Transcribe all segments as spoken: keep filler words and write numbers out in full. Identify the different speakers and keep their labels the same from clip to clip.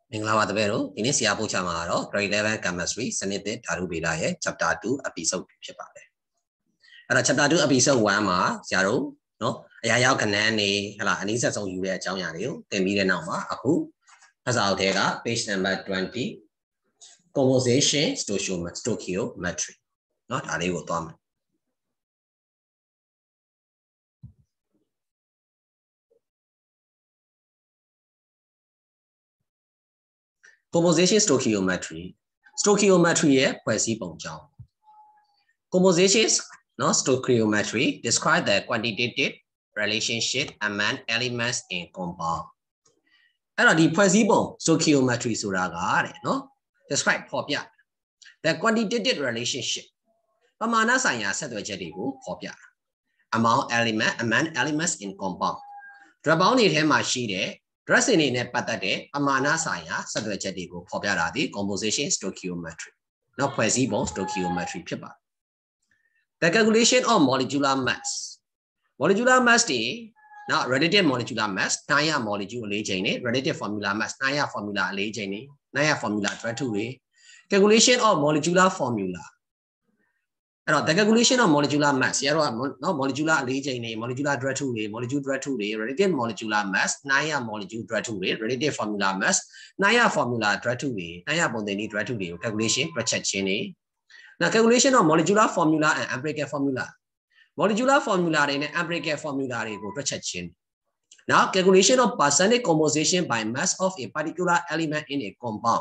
Speaker 1: Minglawa the Vero, in his Yabu Chamaro, grade eleven chemistry, Senate, Tarubila, chapter two, episode Chapade. And a chapter two episode Wama, Zaro, no, Ayao Canani, and he says on you at Chauyario, the million number, Aku, as I'll take up, page number twenty, conversation, stoichiometry, not Arigo Tom. Composition stoichiometry. Stoichiometry is a compositions, no stoichiometry describe the quantitative relationship among elements in compound. And the possible stoichiometry suraga, no describe popia. The quantitative relationship. Pamana saya satu jadi bu popia. Among element among elements in compound. Drabau ni tema shide. Dressing in a patate, Amana Saya, Sadwajadigo, Popiaradi, composition stoichiometry. Now, possible stoichiometry paper. The calculation of molecular mass. Molecular mass is now relative molecular mass, Naya molecule Lejane, relative formula mass, Naya formula Lejane, Naya formula Traturi. Calculation of molecular formula. The calculation of molecular mass, no molecular Lejane, molecular Traturi, molecule Traturi, relative molecular mass, Naya molecule Traturi, relative formula mass, Naya formula Traturi, Naya Bondeni Traturi, calculation, Prachachene. Now, calculation of molecular formula and empirical formula. Molecular formula and empirical formula go Prachachin. Now, calculation of percentage composition by mass of a particular element in a compound.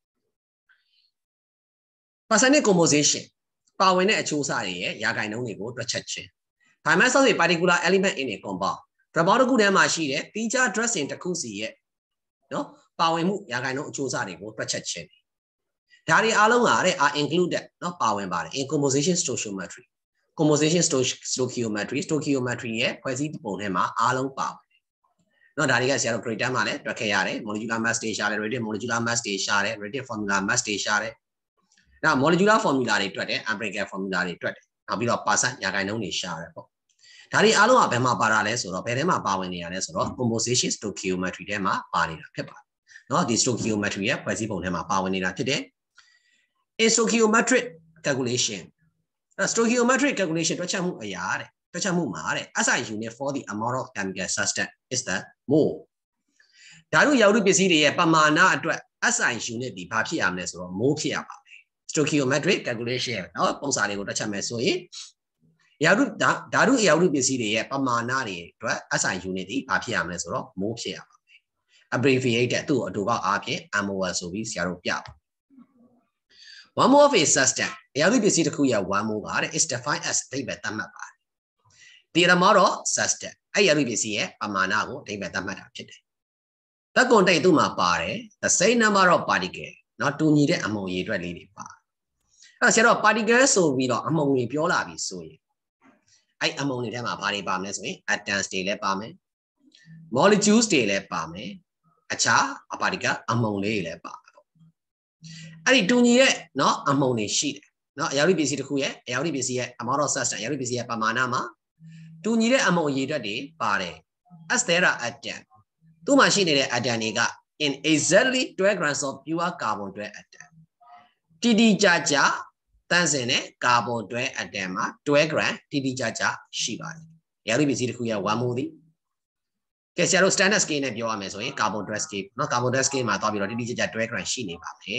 Speaker 1: Percentage composition. Power in a chosari, Yagaino go Prachachin. By mass of a particular element in a compound. Trabago de machine, teacher dress in Takusi, no power Yagaino chosari go Prachachin. Dari along are included, not power body, in composition stoichiometry. Composition stoichiometry, stoichiometry, quasi ponema, along power. No, Daria Zero Cretamale, Dracare, molecular mass station, molecular mass station, relative formula mass station. Now, molecular formula rate, empirical formula rate, a bit of person, Yagaino is share. Dari along Bema parallels or Perema power in the composition stoichiometry, dema, body, pepper. No, this stoichiometry, quasi ponema power in today. A stoichiometric calculation. A stoichiometric calculation to chamu ayare, to chamu mare, as I unit for the amount of chemical substance is the mole. Daru Yaru Pisidi, Pamana, as I unit the papi amnes or more pia. Stoichiometric calculation, no Ponsari to chamesoe. Yaru Daru Yaru Pisidi, Pamanari, as I unit the papi amnes or more pia. Abbreviated to to R P, Amoa Sovi, Siaro Pia. One more of a substance, Yarubi one more is defined as Tibetamapa. The Ramoro substance, Ayaribisi, Amanago, Tibetamata. The contain to my party, the same number of particles, not to need it among you readily. A set of particles so we don't among me pure so I among them a party balance me, at dance stay palme. Molecules stay palme, a cha, a particle among lay palme. I do yet, no ammonia sheet. No, every busy to who every busy a model substance, every busy a pamanama. Do need a ammonia day, pare. As there are at them. Two machine at Daniga in exactly twelve grams of pure carbon dry at them. T D Jaja, Tanzane, carbon dry at them, twelve gram, T D Jaja, Shiba. Every busy to who one movie. Casero standard skin at your ameso, carbon dry scheme, no carbon dry scheme, I thought you already did that twelve gram sheen.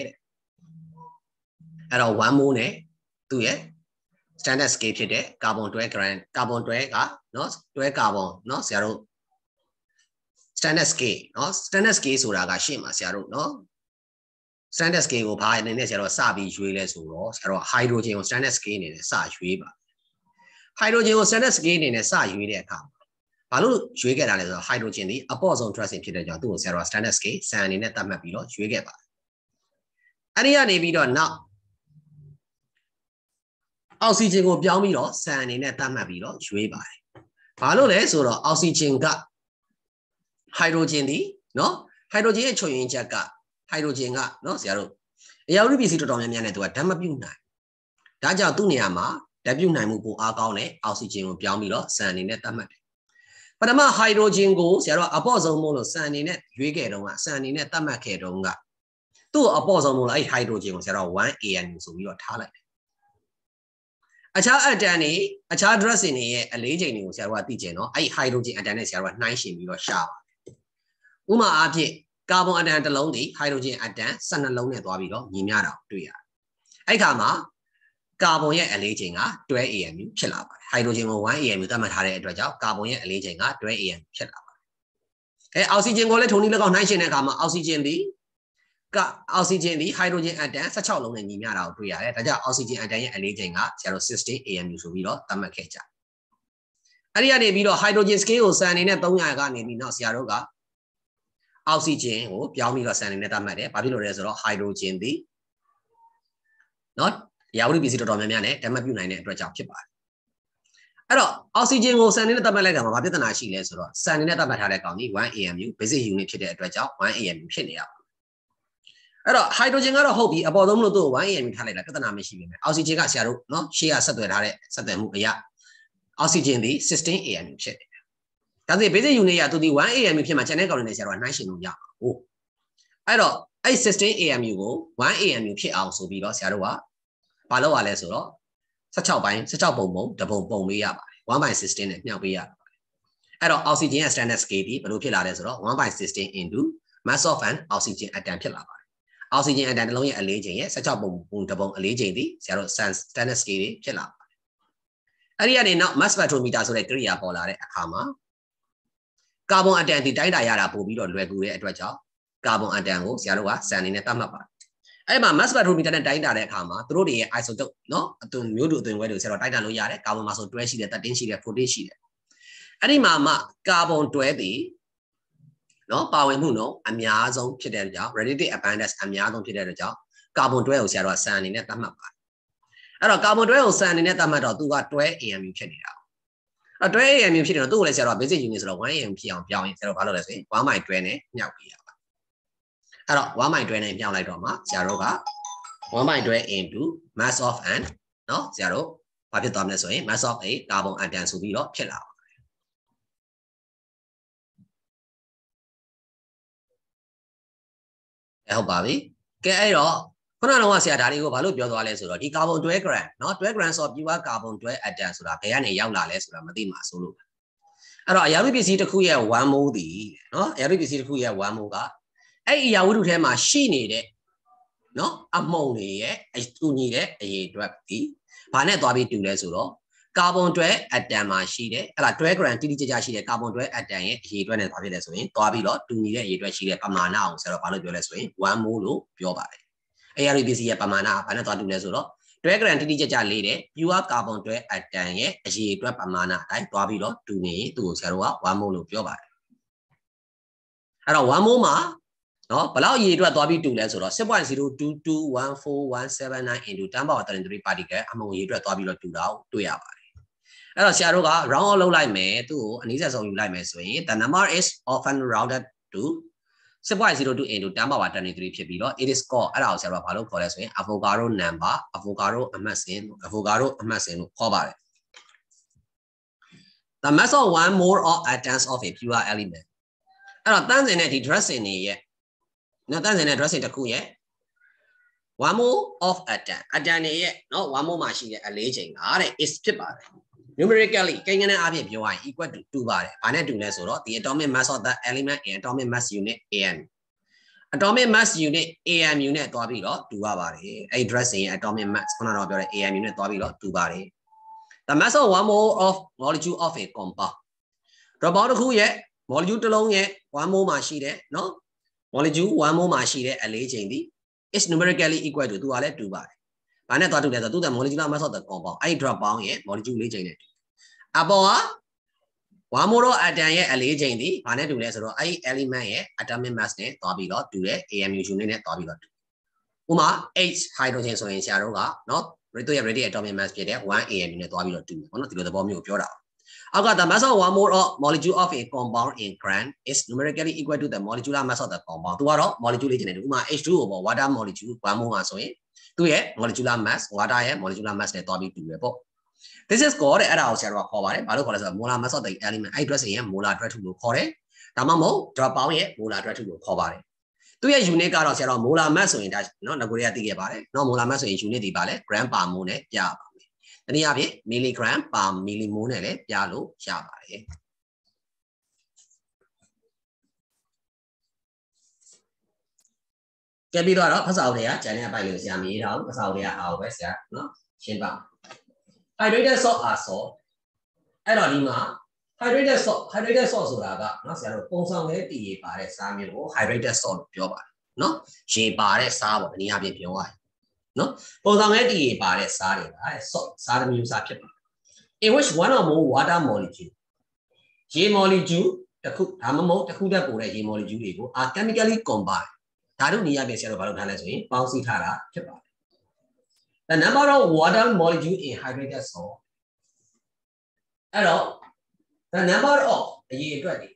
Speaker 1: At one moon, two year standard scale today, carbon to a grand, carbon to a no, to a carbon, no, zero standard scale, no, standard scale Suraga Shima, zero, no standard scale of high and then zero Sabi, Julius, or hydrogen on standard scale in a Saj Weber. Hydrogen on standard scale in a Saj Weber. Palu, you get a hydrogen, the apostle trust in Peter John, zero standard scale, sand in a tamapilo, you get by. Aria Nevido now. Oxygen will be on me, sand in a tamabilo, shui by. Palo les or oxygen got hydrogen, no hydrogen chewing jacka, hydrogen, no zero. You be seated on a to a tamabuna. Daja Duniama, Dabuna Mubu Agone, oxygen will be on me, sand in a tamab. But a hydrogen goes, zero apostle mono sand in it, you get on a sand in a tamakadonga. သူ့အပေါ်ဆုံးမို့လားအဲ့ hydrogen ကိုဆရာတော့ one A M U ဆိုပြီးတော့ထားလိုက်တယ်အခြား atom တွေအခြား drug တွေရဲ့အလေးချိန်တွေကိုဆရာတို့ကသိကျင်တော့အဲ့ hydrogen atom နဲ့ဆရာတို့ကနှိုင်းယှဉ်ပြီးတော့ရှာပါတယ်ဥမာအားဖြင့်ကာဗွန် atom တစ်လုံးဒီ hydrogen atom ဆယ်နှစ်လုံးနဲ့သွားပြီးတော့ညီမျှတာတွေ့ရတယ်အဲ့ခါမှာကာဗွန်ရဲ့အလေးချိန်က twelve A M U ဖြစ်လာပါတယ် hydrogen ကို one A M U သတ်မှတ်ထားတဲ့အတွက်ကြောင့်ကာဗွန်ရဲ့အလေးချိန်က twelve A M U ဖြစ်လာပါတယ်အဲအောက်ဆီဂျင်ကိုလည်းထုံနည်း၎င်းနှိုင်းယှဉ်တဲ့အခါမှာအောက်ဆီဂျင်ဒီကအောက်ဆီဂျင်ဒီ hydrogen atom ဆယ်ခြောက်လုံးနဲ့ညီမျှတာကိုတွေ့ရတယ်ဒါကြောင့်အောက်ဆီဂျင် atom ရဲ့အလေးချိန်ကဆရာတို့ sixteen A M U ဆိုပြီးတော့သတ်မှတ်ခဲ့ကြအဲ့ဒီကနေပြီးတော့ hydrogen scale ကိုစံအနေနဲ့သုံးရကနေပြီးတော့ဆရာတို့ကအောက်ဆီဂျင်ကိုပြောင်းပြီးတော့စံအနေနဲ့သတ်မှတ်တယ်ဘာဖြစ်လို့လဲဆိုတော့ hydrogen ဒီနော်ရာဝတ္ထုပစ္စည်းတော်တော်များများနဲ့ဓာတ်မပြုနိုင်တဲ့အတွက်ကြောင့်ဖြစ်ပါတယ်အဲ့တော့အောက်ဆီဂျင်ကိုစံအနေနဲ့သတ်မှတ်လိုက်တာမှာဘာပြဿနာရှိလဲဆိုတော့စံအနေနဲ့သတ်မှတ်ထားတဲ့ကောင်ကြီး one A M U basic unit ဖြစ်တဲ့အတွက်ကြောင့် one A M U ဖြစ်နေရပါအဲ့တော့ hydrogen ကတော့ဟုတ်ပြီအပေါ်ဆုံးလို့သူ့ကို one A M U ထားလိုက်တာပြဿနာမရှိဘူးအောက်ဆီဂျင်ကဆရာတို့နော်ရှေ့ကဆက်သွယ်ထားတဲ့ဆက်သွယ်မှုအရာအောက်ဆီဂျင်ဒီ sixteen A M U ဖြစ်တယ်ဒါဆို basic unit ရသူဒီ one A M U ဖြစ်မှာကျန်တဲ့ကောင်တွေနဲ့ဆရာတို့ကနှိုင်းယှဉ်လို့ရမှာဟုတ်အဲ့တော့အဲ့ sixteen A M U ကို one A M U ဖြစ်အောင်ဆိုပြီးတော့ဆရာတို့ကဘာလုပ်ရလဲဆိုတော့ဆယ်ခြောက်ပိုင်းဆယ်ခြောက်ပုံပုံတပုံပုံပေးရပါတယ် one by sixteen နဲ့မြှောက်ပေးရပါတယ်အဲ့တော့ oxygen ရဲ့ standard scale ဒီဘယ်လိုဖြစ်လာလဲဆိုတော့ one by sixteen into mass of an oxygen atom ဖြစ်လာပါတယ် oxygen atom တစ်လုံးရဲ့အလေးချိန်ရဲ့ဆယ်ခြောက်ပုံပုံတပုံအလေးချိန်ဒီဆရာတို့ standard scale တွေဖြစ်လာပါတယ်အဲ့ဒီကနေနောက် mass spectrometer ဆိုတဲ့ကိရိယာပေါ်လာတဲ့အခါမှာကာဗွန် atom ဒီတိုင်းတာရတာပို့ပြီးတော့လွယ်ကူတဲ့အတွက်ကြောင့်ကာဗွန် atom ကိုဆရာတို့ကစံအနေနဲ့သတ်မှတ်ပါတယ်အဲ့မှာ mass spectrometer နဲ့တိုင်းတာတဲ့အခါမှာသူတို့တွေရဲ့ isotope เนาะအသွင်မျိုးတူအသွင်ခွဲတွေကိုဆရာတို့တိုင်းတာလို့ရတယ်ကာဗွန်မှာဆိုtwelveရှိတယ်thirteenရှိတယ်fourteenရှိတယ်အဲ့ဒီမှာမှကာဗွန်twelveဒီเนาะပါဝင်မှုနှုန်းအများဆုံးဖြစ်တဲ့ကြောင့် relative abundance အများဆုံးဖြစ်တဲ့ကြောင့်ကာဗွန်twelveကိုဆရာတို့ကစံအနေနဲ့သတ်မှတ်ပါတယ်အဲ့တော့ကာဗွန်twelveကိုစံအနေနဲ့သတ်မှတ်တော့သူကtwelve A M U ဖြစ်နေတာအဲ့twelve A M U ဖြစ်နေတော့သူ့ကိုလည်းဆရာတို့က basic unit ဆိုတော့one A M U ဖြစ်အောင်ပြောင်းရင်ဆရာတို့ဘာလုပ်လဲဆိုရင်one by twelveနဲ့မြှောက်ပေးရပါအဲ့တော့one by twelveနဲ့မြှောက်လိုက်တော့မှဆရာတို့ကone by twelve into mass of an เนาะဆရာတို့ဘာဖြစ်သွားမလဲဆိုရင် mass of a carbon atom ဆိုပြီးတော့ဖြစ်လာပါတယ်အဲ့ဟုတ်ပါပြီကဲအဲ့တော့ခုနကတော့ဆရာဒါလေးကိုဘာလို့ပြောသွားလဲဆိုတော့ဒီ carbon twelve gram เนาะtwelve grams of pure carbon twelve atom ဆိုတာဘယ်ကနေရောက်လာလဲဆိုတာမသိမှာဆိုလို့အဲ့တော့အရာဝတ္ထုပစ္စည်းတစ်ခုရဲ့one mole ဒီเนาะအရာဝတ္ထုပစ္စည်းတစ်ခုရဲ့one mole ကအဲ့အရာဝတ္ထုထဲမှာရှိနေတဲ့နော်အမှုန်တွေရဲ့အတူညီတဲ့အရေးအတွက်ဒီဘာနဲ့သွားပြီးတူလဲဆိုတော့ကာဗွန်twelve atom မှာရှိတဲ့အဲ့ဒါtwelve gram တိတိကျကျရှိတဲ့ကာဗွန်twelve atom ရဲ့အရေးအတွက်နဲ့ဘာဖြစ်လဲဆိုရင်သွားပြီးတော့တူညီတဲ့အရေးအတွက်ရှိတဲ့ပမာဏအောင်ဆိုတော့ဘာလို့ပြောလဲဆိုရင်one mole လို့ပြောပါတယ်အဲ့ဒီ pc ရဲ့ပမာဏဘာနဲ့သွားတူလဲဆိုတော့twelve gram တိတိကျကျလေးတဲ့ pure carbon twelve atom ရဲ့အရေးအတွက်ပမာဏအတိုင်းသွားပြီးတော့တူနေသူ့ကိုဆရာတို့ကone mole လို့ပြောပါတယ်အဲ့တော့one mole မှာနော်ဘလောက်အရေးအတွက်သွားပြီးတူလဲဆိုတော့six point zero two two one four one seven nine into ten power thirty-three particle အမုံအရေးအတွက်သွားပြီးတော့တူတာကိုတွေ့ရပါတယ်အဲ့တော့ဆရာတို့က round off လုပ်လိုက်မယ်သူ့ကိုအနည်းဆက်ဆုံးယူလိုက်မယ်ဆိုရင် the number is often rounded to six point zero two into ten power thirty-three ဖြစ်ပြီးတော့ it is called အဲ့ဒါကိုဆရာတို့ကဘာလို့ခေါ်လဲဆိုရင် Avogadro number Avogadro အမှတ်စဉ် Avogadro အမှတ်စဉ်လို့ခေါ်ပါတယ် the mass of one mole of atoms of a pure element အဲ့တော့တန်းစင်တဲ့ဒီ dress စင်တွေရဲ့နော်တန်းစင်တဲ့ dressing တစ်ခုရဲ့one mole of atom atom တွေရဲ့နော် one mole မှာရှိတဲ့အလေးချိန်ကတဲ့ is ဖြစ်ပါတယ် numerically ကိန်းဂဏန်းအပြင်ပြောရရင် equal to တူပါတယ်ဘာနဲ့တူလဲဆိုတော့ the atomic mass of the element in atomic mass unit A M atomic mass unit A M U နဲ့တွားပြီးတော့တူရပါတယ်အဲ့ dressing ရဲ့ atomic mass ခုနကတော့ပြောတဲ့ A M U နဲ့တွားပြီးတော့တူပါတယ် the mass of one mole of molecule of a compound compound တစ်ခုရဲ့ molecule တစ်လုံးရဲ့one mole မှာရှိတဲ့နော်molecule one mole မှာရှိတဲ့အလေးချိန်ဒီ is numerically equal to သူကလည်းတူပါတယ်။ဘာနဲ့သွားတူလဲဆိုတော့သူက molecular mass of the compound အဲ့ဒီ drop bound ရဲ့ molecule လေးချိန်နဲ့တူ။အပေါ်ကone mole atom ရဲ့အလေးချိန်ဒီဘာနဲ့တူလဲဆိုတော့အဲ့ဒီ element ရဲ့ atomic mass နဲ့သွားပြီးတော့တူတဲ့ A M U unit နဲ့သွားပြီးတော့တူ။ဥပမာ H hydrogen ဆိုရင်ဆရာတို့ကနော် သူရဲ့ radial atomic mass ဖြစ်တဲ့one A M U နဲ့သွားပြီးတော့တူတယ်ပေါ့နော်ဒီလိုသဘောမျိုးကိုပြောတာ။အောက်က the mass of one mole of molecule of a compound in gram is numerically equal to the molecular mass of the compound သူကတော့ molecule လေးချိန်နေတယ်ဥပမာ H two ကိုပေါ့ water molecule one mole မှာဆိုရင်သူရဲ့ molecular mass water ရဲ့ molecular mass နဲ့တွားပြီးတူတယ်ပေါ့ this is called တဲ့အဲ့ဒါကိုဆရာတို့ကခေါ်ပါတယ်ဘာလို့ခေါ်လဲဆိုတော့ molar mass of the element အဲ့ dress ရဲ့ molar dress လို့ခေါ်တယ်ဒါမှမဟုတ် drop bound ရဲ့ molar dress လို့ခေါ်ပါတယ်သူရဲ့ unit ကတော့ဆရာတော် molar mass ဆိုရင်ဒါနော်ငါကိုရီးယားသိခဲ့ပါတယ်နော် molar mass ဆိုရင် unit ဒီပါလဲ gram per mole နဲ့ပြပါမယ်တနည်းအားဖြင့် milligram per millimole နဲ့လည်းပြလို့ရပါတယ်ကဲပြီးတော့ဖတ်စာအုပ်တွေကကျန်တဲ့အပိုင်းလေးကိုဆရာမရေးထားဘူးဖတ်စာအုပ်တွေကအားပဲဆရာနော်ရှင်းပါ hydrated salt are salt အဲ့တော့ဒီမှာ hydrated salt hydrated salt ဆိုတာကနော်ဆရာတို့ပုံဆောင်လေးတည်ရပါတဲ့စားမျိုးကို hydrated salt လို့ပြောပါတယ်နော်ရေပါတဲ့စားပေါ့ဒီအပြင်ပြောရတယ်နော်ပုံဆောင်လေးတည်ရပါတဲ့စားတွေက salt စားတစ်မျိုးစားဖြစ်ပါတယ် in which one or more water molecule ရေ molecule တစ်ခုဒါမှမဟုတ်တစ်ခုတည်းပိုတဲ့ရေ molecule တွေကို are chemically combined ဓာတုနည်းအပြင်ဆရာတို့ဘာလုပ်ထားလဲဆိုရင်ပေါင်းစည်းထားတာဖြစ်ပါတယ် the number of water molecule in hydrated salt အဲ့တော့ the number of အရေးအတွက်တွေ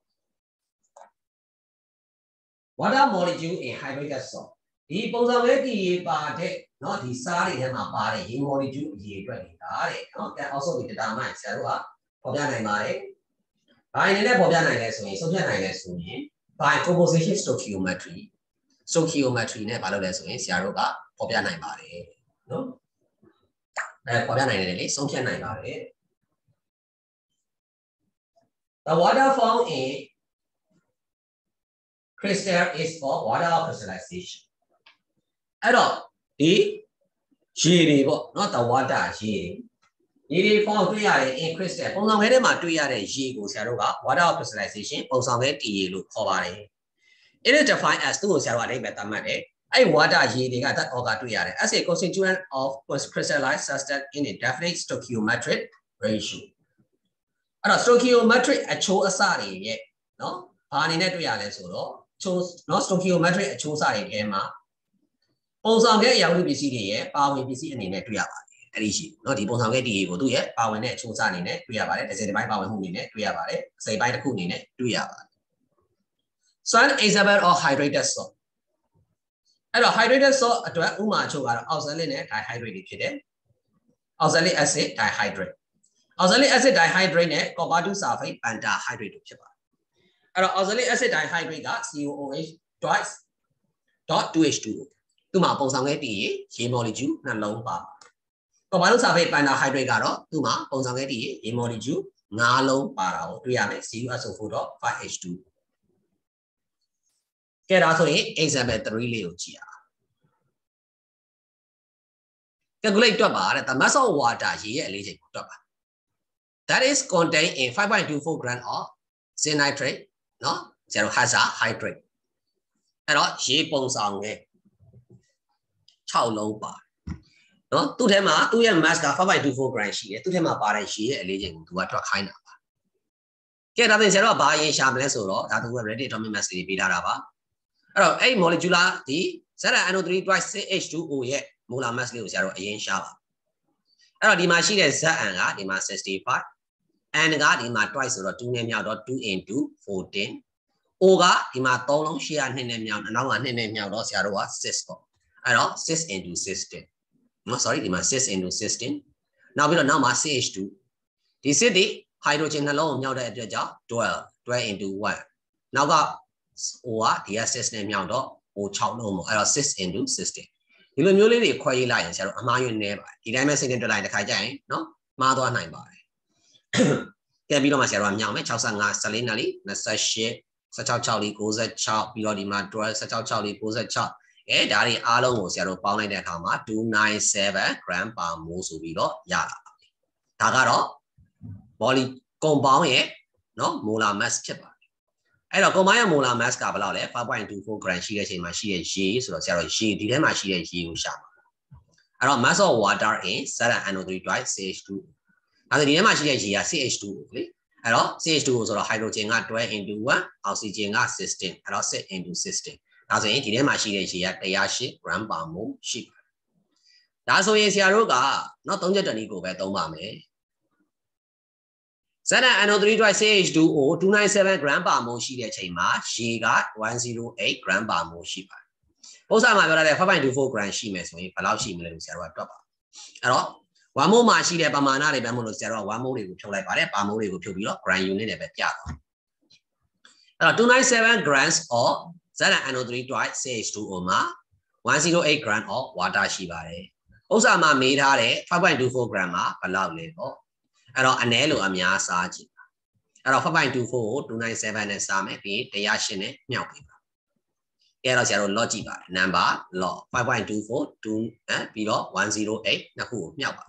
Speaker 1: water molecule in hydrated salt ဒီပုံစံလေးတည်ရပါတဲ့เนาะဒီစားတွေထဲမှာပါတဲ့ရေ molecule အရေးအတွက်တွေဒါတဲ့เนาะ can also be determined ဆရာတို့ကပေါ်ပြနိုင်ပါတယ်။ဘာအနေနဲ့ပေါ်ပြနိုင်လဲဆိုရင်ဆုံးဖြတ်နိုင်လဲဆိုရင် by composition stoichiometry stoichiometry နဲ့ဘာလုပ်လဲဆိုရင်ဆရာတို့ကပေါ်ပြနိုင်ပါတယ်เนาะအဲပေါ်ပြနိုင်တယ်လေဆုံးဖြတ်နိုင်ပါတယ် The water found in crystal is for water crystallization အဲ့တော့ဒီရေတွေပေါ့เนาะ the water ရေရေတွေ form တွေ့ရတယ် in crystal ပုံစံခဲထဲမှာတွေ့ရတဲ့ရေကိုဆရာတို့က water crystallization ပုံစံခဲတည်ရေလို့ခေါ်ပါတယ် it is defined as သူ့ကိုဆရာတို့အဓိပ္ပာယ်သတ်မှတ်တယ်အဲ့ water ရေတွေကဓာတ်ဩဃတွေ့ရတယ် as a constituent of crystallized substance in a definite stoichiometric ratio အဲ့တော့ stoichiometric အချိုးအစတွေရဲ့เนาะဘာအနေနဲ့တွေ့ရလဲဆိုတော့ချိုးเนาะ stoichiometric အချိုးအစတွေထဲမှာပုံစံခဲအရာဝတ္ထုပစ္စည်းတွေရဲ့ပါဝင်ပစ္စည်းအနေနဲ့တွေ့ရပါတယ်အဲ့ဒီရှိเนาะဒီပုံစံခဲဒီကိုသူ့ရဲ့ပါဝင်တဲ့အချိုးအစအနေနဲ့တွေ့ရပါတယ်တစ်စိတ်တစ်ပိုင်းပါဝင်မှုအနေနဲ့တွေ့ရပါတယ်အစိတ်ပိုင်းတစ်ခုအနေနဲ့တွေ့ရပါတယ် One example of hydrated salt အဲ့တော့ hydrated salt အတွက်ဥပမာအချို့ကတော့ oxalic နဲ့ dihydrate တွေဖြစ်တယ် oxalic acid dihydrate oxalic acid dihydrate နဲ့ copper two sulfate pentahydrate တို့ဖြစ်ပါတယ်အဲ့တော့ oxalic acid dihydrate က C O O H twice dot two H two O သူ့မှာပုံစံခဲတည်ရေရေ molecule နှလုံးပါ copper two sulfate pentahydrate ကတော့သူ့မှာပုံစံခဲတည်ရေရေ molecule ငါးလုံးပါတာကိုတွေ့ရမယ် C U S O four dot five H two ကဲဒါဆိုရင် example three လေးကိုကြည့်အောင် calculate တွက်ပါတဲ့ the mass of water ရေရဲ့အလေးချိန်ကိုတွက်ပါ that is contained in five point two four gram of zinc nitrate เนาะဆရာတို့ hazard hydrate အဲ့တော့ရေပုံစံငယ်၆လုံးပါเนาะသူ့ထဲမှာသူ့ရဲ့ mass ကfive point two four gram ရှိတယ်သူ့ထဲမှာပါတဲ့ရေရဲ့အလေးချိန်ကိုသူကတွက်ခိုင်းတာပါကဲဒါဆိုရင်ဆရာတို့ကဘာရင်ရှာမလဲဆိုတော့ဒါသူက ready atomic mass တွေပေးထားတာပါအဲ့တော့အဲ့ molecular ဒီ Z N O three twice H two O ရဲ့ molar mass လေးကိုဆရာတို့အရင်ရှာပါအဲ့တော့ဒီမှာရှိတဲ့ Z N ကဒီမှာsixty-five N ကဒီမှာ twice ဆိုတော့twoနဲ့မြောက်တော့two into fourteen O ကဒီမှာthreeလုံးရှေ့ကtwoနဲ့မြောက်အနောက်ကtwoနဲ့မြောက်တော့ဆရာတို့ကsixပေါ့အဲ့တော့six into sixteen နော် sorry ဒီမှာsix into sixteen နောက်ပြီးတော့နောက်မှာ C H two ဒီ six ဒီ hydrogen နှလုံးကိုမြောက်တဲ့အတွက်ကြောင့်twelve twelve into one နောက်က O ကဒီကsixနဲ့မြောက်တော့ O sixလုံးပေါ့အဲ့တော့six into sixteen ဒီလိုမျိုးလေးတွေခွဲရေးလိုက်ရင်ဆရာတို့အမှားယွင်းနေပါတယ်ဒီတိုင်းပဲစိတ်နဲ့တွက်လိုက်တစ်ခါကျရင်နော်မှားသွားနိုင်ပါတယ်ကဲပြီးတော့မှဆရာတို့ကမြောက်မယ်sixty-five fourteenနာလီtwenty-eight sixty-six sixလေးninety-sixပြီးတော့ဒီမှာtwelve sixty-six sixလေးninety-sixအဲဒါတွေအားလုံးကိုဆရာတို့ပေါင်းလိုက်တဲ့အခါမှာtwo ninety-seven gram per mole ဆိုပြီးတော့ရလာပါပြီဒါကတော့ moly compound ရဲ့နော် molar mass ဖြစ်ပါတယ်အဲ့တော့ compound ရဲ့ molar mass ကဘယ်လောက်လဲ five point two four gram ရှိတဲ့အချိန်မှာရှိတဲ့ရေဆိုတော့ဆရာတို့ရေဒီထဲမှာရှိတဲ့ရေကိုရှာပါအဲ့တော့ mass of water in Z N O three twice C H two အဲ့ဒါဒီထဲမှာရှိတဲ့ရေက C H two ကိုလေအဲ့တော့ C H two ကိုဆိုတော့ hydrogen ကtwelve into one oxygen ကsixteen အဲ့တော့six into sixteen ဒါဆိုရင်ဒီထဲမှာရှိတဲ့ရေကone oh eight gram per mole ရှိပါတယ်ဒါဆိုရင်ဆရာတို့ကနော်သုံးချက်တနည်းကိုပဲသုံးပါမယ်Z N O three twice C H two O two ninety-seven gram per mole ရှိတဲ့အချိန်မှာရေကone oh eight gram per mole ရှိပါတယ်ဥစ္စာမှာပြောထားတဲ့five point two four gram ရှိမယ်ဆိုရင်ဘယ်လောက်ရှိမလဲလို့ဆရာတို့ကတွက်ပါအဲ့တော့one mole မှာရှိတဲ့ပမာဏတွေပဲမို့လို့ဆရာတို့ကone mole တွေကိုဖြုတ်လိုက်ပါတယ်ပါမိုးတွေကိုဖြုတ်ပြီးတော့ gram unit နဲ့ပဲပြတော့အဲ့တော့two ninety-seven grams of Z Z N O three twice C H two O မှာ one hundred eight gram of water ရှိပါတယ်ဥစ္စာမှာမေးထားတဲ့ five point two four gram မှာဘယ်လောက်လဲပေါ့အဲ့တော့အနည်းလို့အများစားကြည့်အဲ့တော့ five point two four ကိုtwo ninety-sevenနဲ့စားမယ်ပြီးone oh eightနဲ့မြောက်ပေးပါအဲ့တော့ဆရာတို့ log ကြည့်ပါ number log five point two four two အဲပြီးတော့one oh eightနှစ်ခုကိုမြောက်ပါ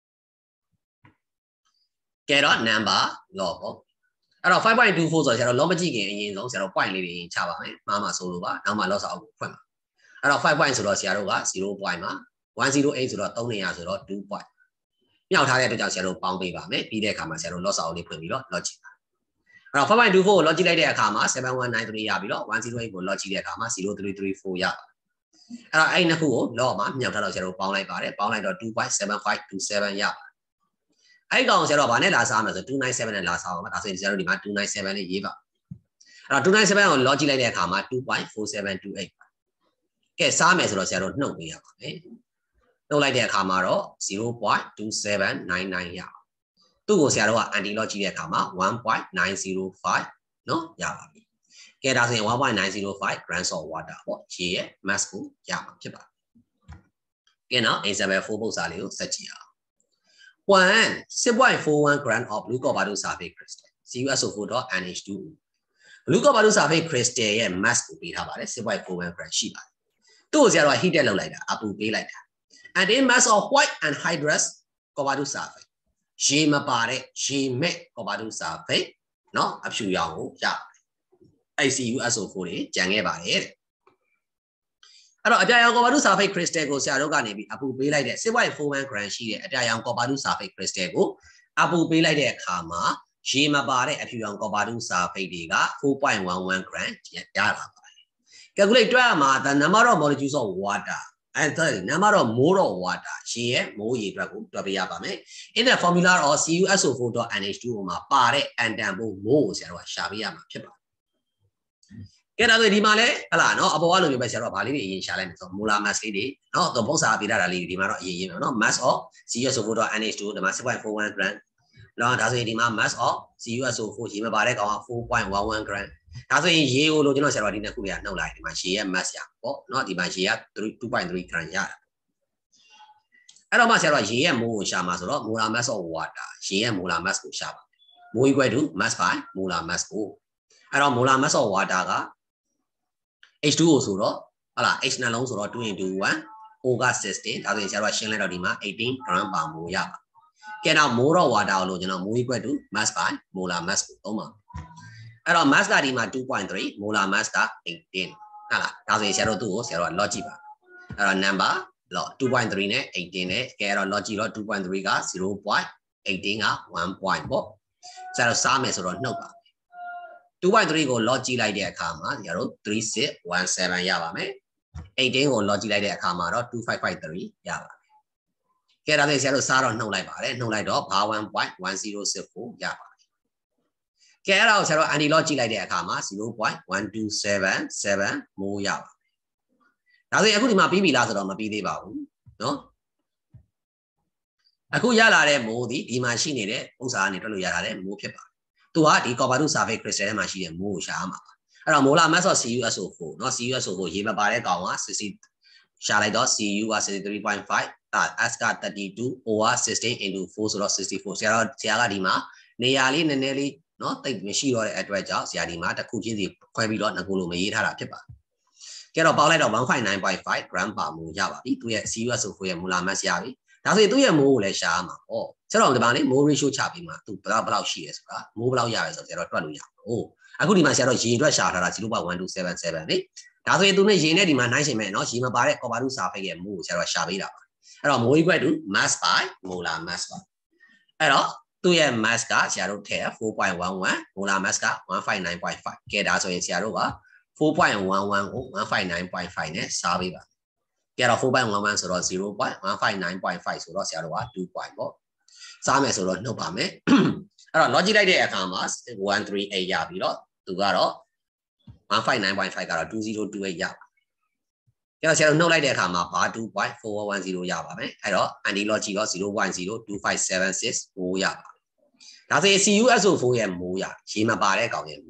Speaker 1: ကဲတော့ number log ပေါ့အဲ့တော့five point two fourဆိုတော့ဆရာတို့ log မကြည့်ခင်အရင်ဆုံးဆရာတို့ point လေးတွေချပါမယ်မှားမှာဆိုလို့ပါနောက်မှ log စာအုပ်ကိုဖွင့်ပါအဲ့တော့five pointဆိုတော့ဆရာတို့ကzero point မှာone oh eightဆိုတော့three hundredဆိုတော့two point မြောက်ထားတဲ့အတွက်ကြောင့်ဆရာတို့ပေါင်းပေးပါမယ်ပြီးတဲ့အခါမှာဆရာတို့ log စာအုပ်လေးဖွင့်ပြီးတော့ log ကြည့်ပါအဲ့တော့five point two fourကို log ကြည့်လိုက်တဲ့အခါမှာseven one nine threeရပြီးတော့one oh eightကို log ကြည့်တဲ့အခါမှာzero three three fourရပါအဲ့တော့အဲ့နှစ်ခုကို log မှာမြောက်ထားတော့ဆရာတို့ပေါင်းလိုက်ပါတယ်ပေါင်းလိုက်တော့two point seven five two sevenရပါအဲ့ကောင်ဆရာတို့ဗာနဲ့လာစားမယ်ဆိုtwo ninety-sevenနဲ့လာစားအောင်ပါဒါဆိုရင်ဆရာတို့ဒီမှာtwo ninety-sevenလေးရေးပါအဲ့တော့two ninety-sevenကို log ကြည့်လိုက်တဲ့အခါမှာtwo point four seven two eightပါကဲစားမယ်ဆိုတော့ဆရာတို့နှုတ်ပေးရပါမယ်နှုတ်လိုက်တဲ့အခါမှာတော့zero point two seven nine nineရသူ့ကိုဆရာတို့က anti log ကြည့်တဲ့အခါမှာ one point nine zero five နော်ရပါပြီကဲဒါဆိုရင်one point nine zero five grams of water ပေါ့ရေရဲ့ mass ကိုရမှာဖြစ်ပါတယ်ကဲနော် example four ပုံစံလေးကိုဆက်ကြည့်အောင်one six point four one gram of blue copper sulfate crystal C u S O four dot N H two blue copper sulfate crystal ရဲ့ mass ကိုပေးထားပါတယ်six point four one gram ရှိပါတယ်သူ့ကိုဆရာတို့ heated လုပ်လိုက်တာအပူပေးလိုက်တာ and in mass of white anhydrous copper sulfate ရေမပါတဲ့ရေမဲ့ copper sulfate เนาะအဖြူရောင်ကိုရပါတယ် C u S O four တွေကြံခဲ့ပါတယ်တဲ့အဲ့တော့အပြာရောင် copper sulfate crystal ကိုဆရာတို့ကနေပြီးအပူပေးလိုက်တဲ့six point four one gram ရှိတဲ့အပြာရောင် copper sulfate crystal ကိုအပူပေးလိုက်တဲ့အခါမှာရေမပါတဲ့အဖြူရောင် copper sulfate တွေကfour point one one gram ရလာပါတယ် calculate တွက်ရမှာ the number of molecules of water and the number of mole of water ရေရဲ့မိုးရေအတွက်ကိုတွက်ပေးရပါမယ် in the formula of C u S O four dot N H two မှာပါတဲ့အန်တန်ဖို့မိုးကိုဆရာတို့ကရှာပေးရမှာဖြစ်ပါတယ်ကဲဒါဆိုဒီမှာလဲဟလာနော်အပေါ်ကလိုမျိုးပဲဆရာတို့ကဗာလေးတွေအရင်ရှာလိုက်မယ်ဆို molar mass လေးတွေနော်တော့ပုံစံပေးထားတာလေးဒီမှာတော့အရင်ရေးမယ်နော် mass of C u S O four dot N H two ဒီမှာsix point four one gram နော်ဒါဆိုရင်ဒီမှာ mass of C u S O four ရေမပါတဲ့ကောင်ကfour point one one gram ဒါဆိုရင်ရေကိုလို့ကျွန်တော်ဆရာတို့ဒီနှစ်ခုတွေကနှုတ်လိုက်ဒီမှာရေရဲ့ mass ရပေါ့နော်ဒီမှာရေကtwo point three gram ရတာအဲ့တော့မှဆရာတို့ရေရဲ့မိုးကိုရှာမှာဆိုတော့ molar mass of water ရေရဲ့ molar mass ကိုရှာပါမိုး equal to mass by molar mass ကိုအဲ့တော့ molar mass of water ကH two O ဆိုတော့ဟလာ H နှလုံးဆိုတော့two into one O ကsixteenဒါဆိုရင်ဆရာတို့ရှင်းလိုက်တော့ဒီမှာeighteen gram per mole ရပါကဲတော့ mole of water ကိုလို့ကျွန်တော် mole equal to mass by molar mass ကိုသုံးပါအဲ့တော့ mass ကဒီမှာtwo point three molar mass ကeighteenဟလာဒါဆိုရင်ဆရာတို့သူ့ကိုဆရာတို့က log ကြည့်ပါအဲ့တော့ number log two point threeနဲ့eighteenနဲ့ကဲတော့ log ကြည့်တော့two point threeကzero point eighteenကone point ပေါ့ဆရာတို့စားမယ်ဆိုတော့နှုတ်ပါtwo point threeကို log ကြည့်လိုက်တဲ့အခါမှာကျတော့three six one sevenရပါမယ်eighteenကို log ကြည့်လိုက်တဲ့အခါမှာတော့two five five threeရပါမယ်ကဲဒါဆိုဆရာတို့စားတော့နှုတ်လိုက်ပါတယ်နှုတ်လိုက်တော့ဘာone point one zero six fourရပါမယ်ကဲအဲ့ဒါကိုဆရာတို့ anti log ကြည့်လိုက်တဲ့အခါမှာzero point one two seven seven မိုးရပါမယ်ဒါဆိုရင်အခုဒီမှာပြီးပြီလားဆိုတော့မပြီးသေးပါဘူးเนาะအခုရလာတဲ့မိုးဒီဒီမှာရှိနေတဲ့ဥစ္စာကနေတွက်လို့ရလာတဲ့မိုးဖြစ်ပါသူကဒီ copper sulfate crystal ထဲမှာရှိတဲ့မိုးကိုရှာမှာပါအဲ့တော့ molar mass of C u S O four เนาะ C u S O four ရေမပါတဲ့ကောင်ကsixtyရှာလိုက်တော့ C u ကsixty-three point five အဲ S ကthirty-two O ကsixteen into fourဆိုတော့sixty-fourဆရာတော့ဆရာကဒီမှာနေရာလေးနည်းနည်းလေးเนาะတိတ်မရှိတော့တဲ့အတွက်ကြောင့်ဆရာဒီမှာတစ်ခုချင်းစီခွဲပြီးတော့ငကိုလိုမရေးထားတာဖြစ်ပါတယ်ကဲတော့ပေါင်းလိုက်တော့one fifty-nine point five gram per mole ရပါပြီသူရဲ့ C u S O four ရဲ့ molar mass ရပြီဒါဆိုရင်သူ့ရဲ့မိုးကိုလည်းရှာရမှာပေါ့ဆရာတော်ဒီမှာလေမိုး ratio ချပြီးမှသူဘယ်လောက်ရှိရဲဆိုတာမိုးဘယ်လောက်ရရဲဆိုတော့ဆရာတော်တွက်လို့ရအောင်ဟိုအခုဒီမှာဆရာတော်ရေအတွက်ရှာထားတာzero point one two seven sevenလေဒါဆိုရင်သူနဲ့ရေနဲ့ဒီမှာနှိုင်းရှင်မယ်နော်ရေမပါတဲ့ copper sulfate ရဲ့မိုးကိုဆရာတော်ရှာပေးတာပါအဲ့တော့မိုး equal to mass by molar mass ပါအဲ့တော့သူ့ရဲ့ mass ကဆရာတို့ထည့်four point one one molar mass ကone fifty-nine point fiveကဲဒါဆိုရင်ဆရာတို့ကfour point one oneကိုone fifty-nine point fiveနဲ့စားပေးပါကဲတော့four point one oneဆိုတော့zero point one fifty-nine point fiveဆိုတော့ဆရာတို့ကtwo pointပေါ့စားမယ်ဆိုတော့နှုတ်ပါမယ်အဲ့တော့ logic လိုက်တဲ့အခါမှာone thirty-eightရပြီးတော့သူကတော့one fifty-nine point fiveကတော့two zero two eightရပါကဲတော့ဆရာတို့နှုတ်လိုက်တဲ့အခါမှာဘာtwo point four one zeroရပါမယ်အဲ့တော့ anti logic တော့zero point zero two five seven six fourရပါဒါဆိုရင် C u S O four ရဲ့မိုးရရေမပါတဲ့ကောင်ရဲ့မိုး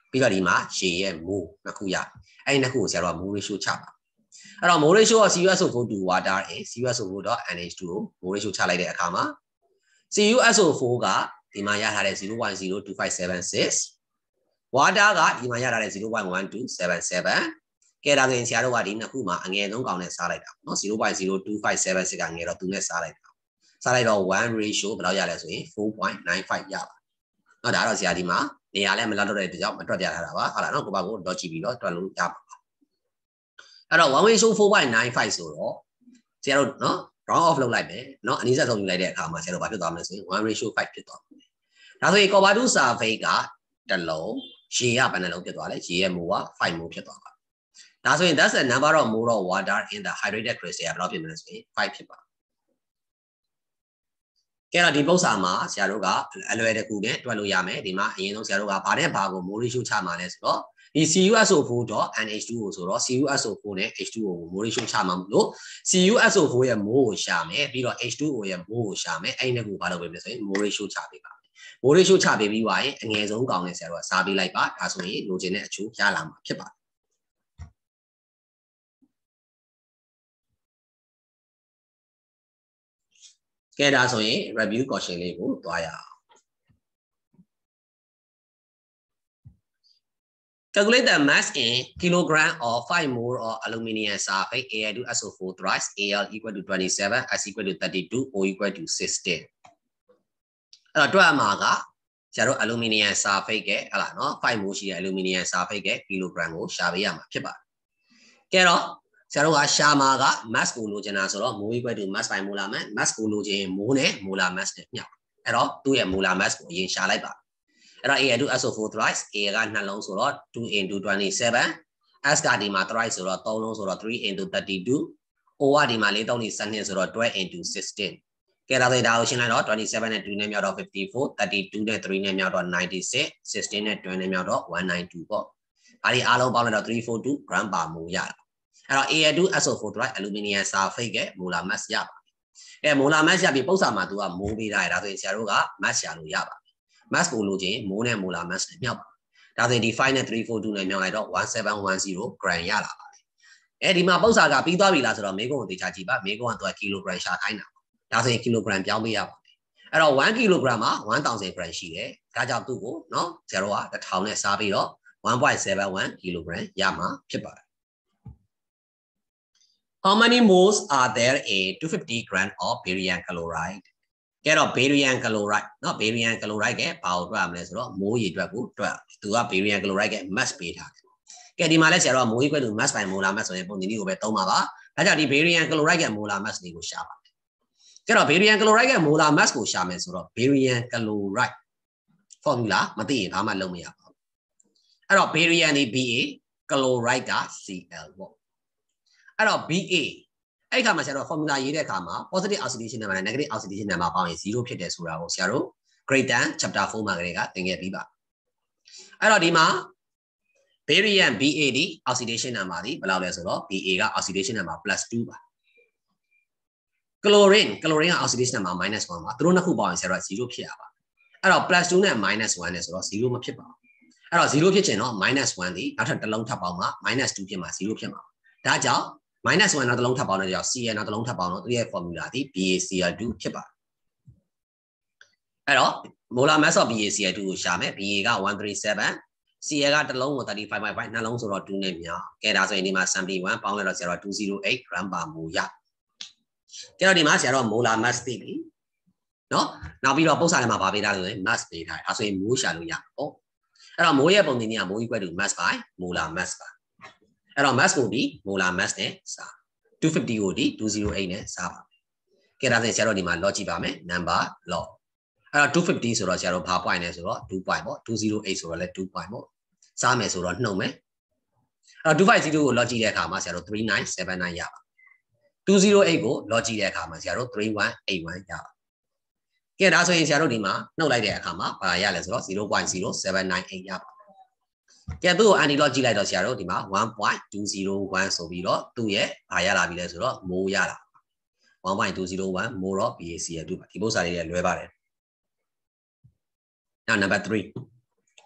Speaker 1: ပြီးတော့ဒီမှာရေရဲ့မိုးနှစ်ခုရအဲ့ဒီနှစ်ခုကိုဆရာတို့ကမိုး ratio ချပါအဲ့တော့မိုး ratio က C U S O four to water is C U S O four dot N H two ကိုမိုး ratio ချလိုက်တဲ့အခါမှာ C U S O four ကဒီမှာရထားတဲ့ zero point zero two five seven six water ကဒီမှာရထားတဲ့ zero point one two seven seven ကဲဒါဆိုရင်ဆရာတို့ကဒီနှစ်ခုမှာအငယ်ဆုံးကောင်နဲ့စားလိုက်တာနော် zero point zero two five seven six ကငယ်တော့သူနဲ့စားလိုက်တာစားလိုက်တော့ one ratio ဘယ်လောက်ရလဲဆိုရင် four point nine five ရပါနော်ဒါတော့ဆရာဒီမှာနေရာလည်းမလောက်တော့တဲ့ကြောင့်မတွက်ပြထားတာပါဟုတ်လားနော်ကိုပါကိုတော့ကြည့်ပြီးတော့တွက်လို့ရပါအဲ့တော့ one ratio four point nine five ဆိုတော့ဆရာတို့နော် round off လုပ်လိုက်မယ်နော်အနည်းဆက်ဆုံးယူလိုက်တဲ့အခါမှာဆရာတို့ဘာဖြစ်သွားမလဲဆိုရင် one ratio five ဖြစ်သွားမယ်ဒါဆိုရင် cover two survey ကတစ်လုံးရေကဘယ်နှလုံးဖြစ်သွားလဲရေရဲ့မိုးကfiveမိုးဖြစ်သွားပါဒါဆိုရင် that's the number of mole of water in the hydrated crystal ဘယ်လောက်ဖြစ်မလဲဆိုရင်fiveဖြစ်ပါကဲတော့ဒီပု္ပ္ပာမှာဆရာတို့ကအလွယ်တကူနဲ့တွက်လို့ရမယ်ဒီမှာအရင်ဆုံးဆရာတို့ကဘာနဲ့ဘာကိုမိုး ratio ချမှာလဲဆိုတော့ဒီ C U S O four dot N H two ကိုဆိုတော့ C U S O four နဲ့ H two O ကိုမိုး ratio ချမှာမလို့ C U S O four ရဲ့မိုးကိုရှာမယ်ပြီးတော့ H two O ရဲ့မိုးကိုရှာမယ်အဲ့ဒီနှစ်ခုဘာလုပ်ပေးမလဲဆိုရင်မိုး ratio ချပေးပါမိုး ratio ချပေးပြီးသွားရင်အငယ်ဆုံးကောင်နဲ့ဆရာတို့ကစားပေးလိုက်ပါဒါဆိုရင်လိုချင်တဲ့အချိုးရလာမှာဖြစ်ပါတယ်ကဲဒါဆိုရင် review question လေးကိုတွားရအောင် calculate the mass in kilogram of five mole of aluminium sulfate A L two S O four thrice A L equal to twenty-seven S equal to thirty-two O equal to sixteen အဲ့တော့တွက်မှာကဆရာတို့ aluminium sulfate ကဟလာနော်five mole ရှိတဲ့ aluminium sulfate က kilogram ကိုရှာပေးရမှာဖြစ်ပါတယ်ကဲတော့ဆရာတို့ကရှာမှာက mass ကိုလိုချင်တာဆိုတော့ mole equal to mass by molar mass mass ကိုလိုချင် mole နဲ့ molar mass နဲ့မျှအဲ့တော့သူ့ရဲ့ molar mass ကိုအရင်ရှာလိုက်ပါအဲ့တော့ A L two S O four thrice A ကနှစ်လုံးဆိုတော့two into twenty-seven S ကဒီမှာ thrice ဆိုတော့သုံးလုံးဆိုတော့ three into thirty-two O ကဒီမှာလေးသုံးနေtwelveဆိုတော့twelve into sixteenကဲဒါဆိုဒါကိုရှင်းလိုက်တော့twenty-sevenနဲ့twoနဲ့မြောက်တော့fifty-four thirty-twoနဲ့threeနဲ့မြောက်တော့ninety-six sixteenနဲ့twelveနဲ့မြောက်တော့one ninety-twoပေါ့ဒါဒီအားလုံးပေါင်းလိုက်တော့three forty-two gram per mole ရတာအဲ့တော့ A L two S O four thrice aluminium sulfate က molar mass ရပါအဲ molar mass ရပြီးပု္ပ္ပာမှာသူကမိုးပေးထားရဒါဆိုရင်ဆရာတို့က mass ရှာလို့ရပါmass ကိုလိုချင်မိုးနဲ့ molar mass နဲ့မြောက်ပါဒါဆိုရင်ဒီ fiveနဲ့three forty-twoနဲ့မြောက်လိုက်တော့seventeen ten ဂရမ်ရလာပါတယ်အဲဒီမှာပု္ပ္ပာကပြီးသွားပြီလားဆိုတော့မေးခွန်းကိုသေချာကြည့်ပါမေးခွန်းကသူက kilogram ရှာခိုင်းတာဒါဆိုရင် kilogram ပြောင်းပေးရပါတယ်အဲ့တော့one kilogram မှာone thousand gram ရှိတယ်ဒါကြောင့်သူ့ကိုเนาะဆရာတို့ကone thousandနဲ့စားပြီးတော့one point seven one kilogram ရမှာဖြစ်ပါတယ်How many moles are there in two hundred fifty grams of barium chloride ကဲတော့ barium chloride เนาะ barium chloride ကဘာကိုတွက်ရမလဲဆိုတော့မိုးရေတွက်ကိုတွက်သူက barium chloride က mass ပေးထားတယ်ကဲဒီမှာလဲဆရာတို့ကမိုးရေခွဲလို့ mass by molar mass ဆိုရင်ပုံစံนี้ကိုပဲသုံးပါပါဒါကြောင့်ဒီ barium chloride က molar mass တွေကိုရှာပါမယ်ကဲတော့ barium chloride က molar mass ကိုရှာမယ်ဆိုတော့ barium chloride formula မသိရင်ဘာမှလုပ်မရပါဘူးအဲ့တော့ barium ဒီ B A chloride က C L ပေါ့အဲ့တော့ B A အဲ့ခါမှာဆရာတို့ formula ရေးတဲ့အခါမှာ positive oxidation number နဲ့ negative oxidation number ပေါင်းရင်zero ဖြစ်တယ်ဆိုတာကိုဆရာတို့ grade ten chapter four မှာကလေးကသင်ခဲ့ပြီးပါအဲ့တော့ဒီမှာ barium B A ဒီ oxidation number ဒီဘယ်လောက်လဲဆိုတော့ B A က oxidation number plus two ပါ chlorine chlorine က oxidation number minus one ပါသူတို့နှစ်ခုပေါင်းရင်ဆရာတို့ zero ဖြစ်ရပါအဲ့တော့ plus two နဲ့ minus one နဲ့ဆိုတော့ zero မဖြစ်ပါဘူးအဲ့တော့ zero ဖြစ်ချင်တော့ minus one ဒီနောက်ထပ်တစ်လုံးထပ်ပေါင်းမှာ minus two ဖြစ်မှာ zero ဖြစ်မှာဒါကြောင့်minus one နောက်တစ်လုံးထပ်ပေါင်းတဲ့ကြောင့် C L နောက်တစ်လုံးထပ်ပေါင်းတော့သူရဲ့ formula ဒီ B A C L two ဖြစ်ပါတယ်အဲ့တော့ molar mass of B A C L two ကိုရှာမယ် B A ကone thirty-seven C L ကတစ်လုံးကိုthirty-five point five နှလုံးဆိုတော့twoနဲ့မြောက်ကဲဒါဆိုရင်ဒီမှာseventy-oneပေါင်းလိုက်တော့ဆရာတော့two oh eight gram per mole ရကဲတော့ဒီမှာဆရာတော့ molar mass သိပြီနော်နောက်ပြီးတော့ပု္ပ္ပာထဲမှာဗာပေးထားလို့ mass ပေးထားတယ်အဲဆိုရင်မိုးရှာလို့ရပေါ့အဲ့တော့မိုးရဲ့ပုံသင်ကြီးကမိုး equal to mass by molar mass ပါအဲ့တော့ mass ကိုဒီ molar mass နဲ့စား two fifty ကိုဒီtwo oh eightနဲ့စားပါမယ်ကဲဒါဆိုရင်ဆရာတို့ဒီမှာ log ကြည့်ပါမယ် number log အဲ့တော့two fiftyဆိုတော့ဆရာတို့ဘာ point လဲဆိုတော့two point ပေါ့two oh eightဆိုတော့လဲtwo point ပေါ့စားမယ်ဆိုတော့နှုတ်မယ်အဲ့တော့two fiftyကို log ကြည့်တဲ့အခါမှာဆရာတို့three nine seven nineရပါtwo oh eightကို log ကြည့်တဲ့အခါမှာဆရာတို့three one eight oneရပါကဲဒါဆိုရင်ဆရာတို့ဒီမှာနှုတ်လိုက်တဲ့အခါမှာဘာရလဲဆိုတော့zero point zero seven nine eightရပါကဲသူ့ကို anti log ကြည့်လိုက်တော့ဆရာတို့ဒီမှာone point two oh oneဆိုပြီးတော့သူ့ရဲ့ဘာရလာပြီလဲဆိုတော့မိုးရလာone point two oh one မိုးတော့ B A C L two ပါဒီပု္ပ္ပာလေးတွေလွဲပါတယ်နောက် number three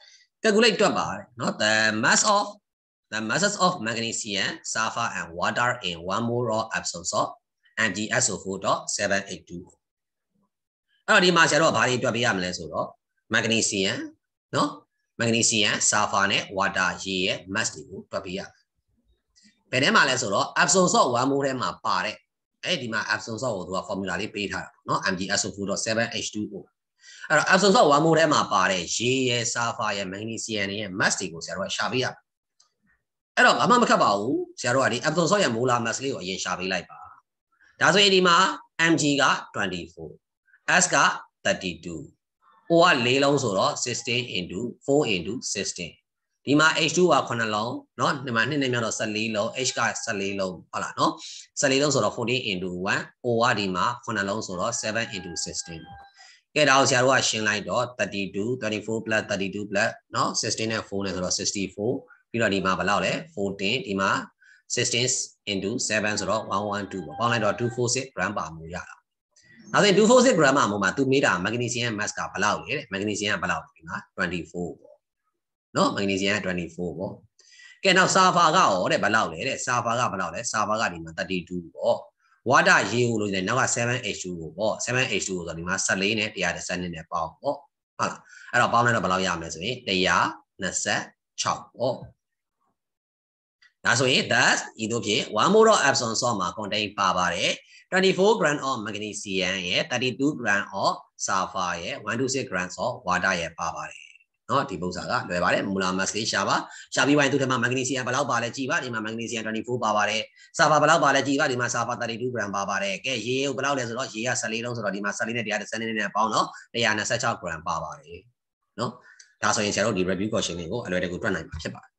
Speaker 1: calculate တွက်ပါတယ်เนาะ the mass of the masses of magnesium sulfur and water in one mole of Epsom salt M g S O four point seven eight two အဲ့တော့ဒီမှာဆရာတို့ကဘာတွေတွက်ပေးရမလဲဆိုတော့ magnesium เนาะ magnesium sulfur နဲ့ water ရေရဲ့ mass တွေကိုတွက်ပေးရဘယ်ထဲမှာလဲဆိုတော့ Epsom salt one mole ထဲမှာပါတဲ့အဲ့ဒီမှာ Epsom salt ကိုသူက formula လေးပေးထားတာเนาะ M g S O four point seven H two O အဲ့တော့ Epsom salt one mole ထဲမှာပါတဲ့ရေရဲ့ sulfur ရဲ့ magnesium ရဲ့ mass တွေကိုဆရာတို့ကရှာပေးရအဲ့တော့ဘာမှမခက်ပါဘူးဆရာတို့ကဒီ Epsom salt ရဲ့ molar mass လေးကိုအရင်ရှာပေးလိုက်ပါဒါဆိုရင်ဒီမှာ Mg ကtwenty-four S ကthirty-two O က၄လုံးဆိုတော့sixteen into four into sixteenဒီမှာ H two ကnineလုံးเนาะဒီမှာနှစ်နဲ့မြောက်တော့fourteenလုံး H ကfourteenလုံးဟုတ်လားเนาะfourteenလုံးဆိုတော့fourteen into one O ကဒီမှာnineလုံးဆိုတော့seven into sixteenကဲဒါကိုဆရာတို့ကရှင်းလိုက်တော့ thirty-two twenty-four plus thirty-two plus เนาะsixteenနဲ့fourနဲ့ဆိုတော့sixty-fourပြီးတော့ဒီမှာဘယ်လောက်လဲfourteenဒီမှာsixteen into sevenဆိုတော့one hundred twelveပေါ့ပေါင်းလိုက်တော့two hundred forty-six gram ပါမှုရတာဒါဆိုရင်two hundred forty-six gram မှာမှာသူမေးတာ magnesium mass ကဘယ်လောက်လဲတဲ့ magnesium ကဘယ်လောက်လဲဒီမှာtwenty-fourပေါ့เนาะ magnesium ကtwenty-fourပေါ့ကဲနောက် sulfur ကရောတဲ့ဘယ်လောက်လဲတဲ့ sulfur ကဘယ်လောက်လဲ sulfur ကဒီမှာthirty-twoပေါ့ water ရေကိုလို့နေနောက်က seven H two ကိုပေါ့ seven H two ကိုဆိုဒီမှာfourteenနဲ့one hundred twentyနဲ့ပေါင်းပေါ့ဟုတ်လားအဲ့တော့ပေါင်းလိုက်တော့ဘယ်လောက်ရမလဲဆိုရင်one hundred twenty-sixပေါ့ဒါဆိုရင် thus ဤသို့ဖြင့် one mole of Epsom salt မှာ contain ပါပါတယ်twenty-four gram of magnesium ရဲ့thirty-two gram of sulfur ရဲ့one hundred twenty-six gram of water ရဲ့ပါပါတယ်เนาะဒီပုံစံကလွယ်ပါတယ် molar mass လေးရှာပါရှာပြီးပိုင်းသူထဲမှာ magnesium ဘယ်လောက်ပါလဲကြည့်ပါဒီမှာ magnesium twenty-four ပါပါတယ် sulfur ဘယ်လောက်ပါလဲကြည့်ပါဒီမှာ sulfur thirty-two gram ပါပါတယ်ကဲရေကိုဘယ်လောက်လဲဆိုတော့ရေကfourteenလုံးဆိုတော့ဒီမှာfourteenနဲ့one hundred twentyနဲ့ပေါင်းတော့one hundred twenty-six gram ပါပါတယ်เนาะဒါဆိုရင်ဆရာတို့ဒီ review question လေးကိုအလွယ်တကူတွက်နိုင်မှာဖြစ်ပါတယ်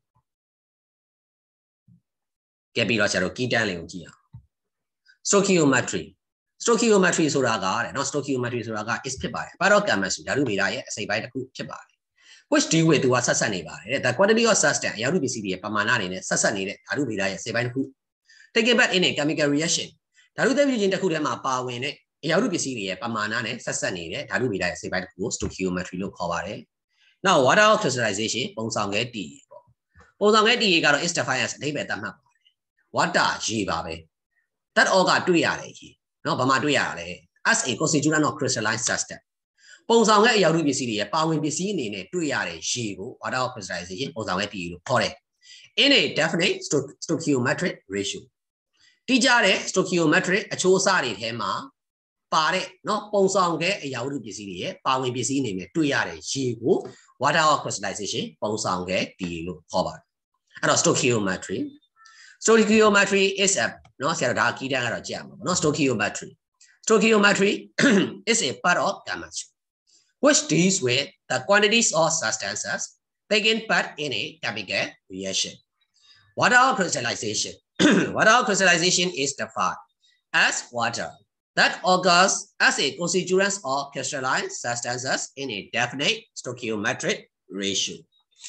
Speaker 1: ကဲပြီးတော့ဆရာတို့ key term လေးကိုကြည့်အောင် stoichiometry stoichiometry ဆိုတာကတဲ့เนาะ stoichiometry ဆိုတာက is ဖြစ်ပါတယ် part of chemistry ဓာတုဗေဒရဲ့အစိပ်ပိုင်းတစ်ခုဖြစ်ပါတယ် which deal with သူကဆက်ဆက်နေပါတယ်တဲ့ the quantity of substance အရာထုပစ္စည်းတွေရဲ့ပမာဏအနေနဲ့ဆက်ဆက်နေတဲ့ဓာတုဗေဒရဲ့အစိပ်ပိုင်းတစ်ခု taken back in a chemical reaction ဓာတုသဘောချင်းတစ်ခုထဲမှာပါဝင်တဲ့အရာထုပစ္စည်းတွေရဲ့ပမာဏနဲ့ဆက်ဆက်နေတဲ့ဓာတုဗေဒရဲ့အစိပ်ပိုင်းတစ်ခုကို stoichiometry လို့ခေါ်ပါတယ် now water of crystallization ပုံဆောင်ခဲတည်ပေါ့ပုံဆောင်ခဲတည်ကတော့ is defined as အဓိပ္ပာယ်သတ်မှတ်ပါတယ် water ရေပါပဲ that all ကတွေ့ရတယ်ရေเนาะဘာမှတွေ့ရတာလဲ as a constituent of crystalline substance ပုံဆောင်ခဲ့အရာထုပစ္စည်းတွေရဲ့ပါဝင်ပစ္စည်းအနေနဲ့တွေ့ရတဲ့ရေကို water of crystallization ပုံဆောင်ခဲ့တည်လို့ခေါ်တယ် in a definite stoichiometric ratio တိကျတဲ့ stoichiometric အချိုးအစားတွေထဲမှာပါတဲ့เนาะပုံဆောင်ခဲ့အရာထုပစ္စည်းတွေရဲ့ပါဝင်ပစ္စည်းအနေနဲ့တွေ့ရတဲ့ရေကို water of crystallization ပုံဆောင်ခဲ့တည်လို့ခေါ်ပါတယ်အဲ့တော့ stoichiometry stoichiometry is a เนาะဆရာတို့ဒါ key term ကတော့ကြည့်ရမှာပေါ့เนาะ stoichiometry stoichiometry is a part of chemistry which deals with the quantities of substances taken part in a chemical reaction water of crystallization water of crystallization is defined as water that occurs as a constituent of crystalline substances in a definite stoichiometric ratio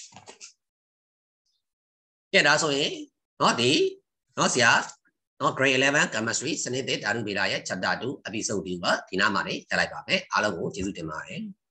Speaker 1: ကဲဒါဆိုရင်เนาะဒီเนาะဆရာเนาะ grade eleven chemistry စနစ်သစ်ဓာတုဗေဒရဲ့ chapter two episode two ကဒီနားမှာနေရလိုက်ပါမယ်အားလုံးကိုကျေးဇူးတင်ပါတယ်